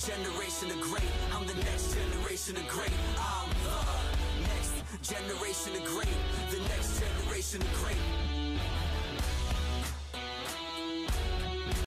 generation of great. I'm the next generation of great. I'm the next generation of great. The next generation of great.